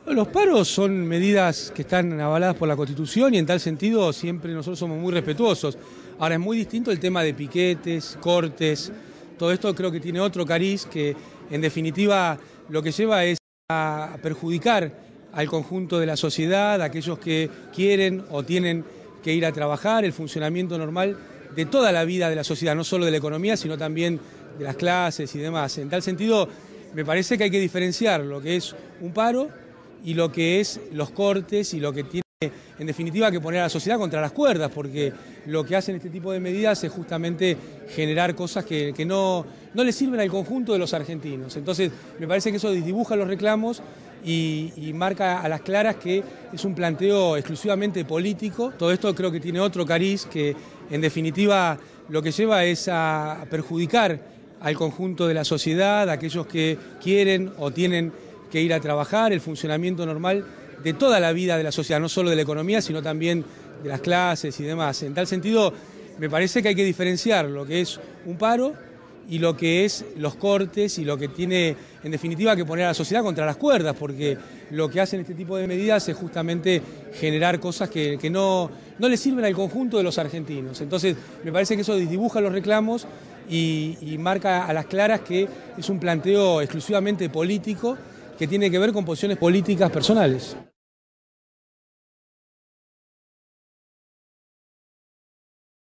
Los paros son medidas que están avaladas por la Constitución y en tal sentido siempre nosotros somos muy respetuosos. Ahora es muy distinto el tema de piquetes, cortes, todo esto creo que tiene otro cariz que en definitiva lo que lleva es a perjudicar al conjunto de la sociedad, a aquellos que quieren o tienen que ir a trabajar, el funcionamiento normal de toda la vida de la sociedad, no solo de la economía, sino también de las clases y demás. En tal sentido, me parece que hay que diferenciar lo que es un paro y lo que es los cortes y lo que tiene, en definitiva, que poner a la sociedad contra las cuerdas, porque lo que hacen este tipo de medidas es justamente generar cosas que no le sirven al conjunto de los argentinos. Entonces, me parece que eso desdibuja los reclamos y marca a las claras que es un planteo exclusivamente político. Todo esto creo que tiene otro cariz que, en definitiva, lo que lleva es a perjudicar al conjunto de la sociedad, a aquellos que quieren o tienen que ir a trabajar, el funcionamiento normal de toda la vida de la sociedad, no solo de la economía, sino también de las clases y demás. En tal sentido, me parece que hay que diferenciar lo que es un paro y lo que es los cortes y lo que tiene, en definitiva, que poner a la sociedad contra las cuerdas, porque lo que hacen este tipo de medidas es justamente generar cosas que no le sirven al conjunto de los argentinos. Entonces, me parece que eso desdibuja los reclamos y marca a las claras que es un planteo exclusivamente político que tiene que ver con posiciones políticas personales.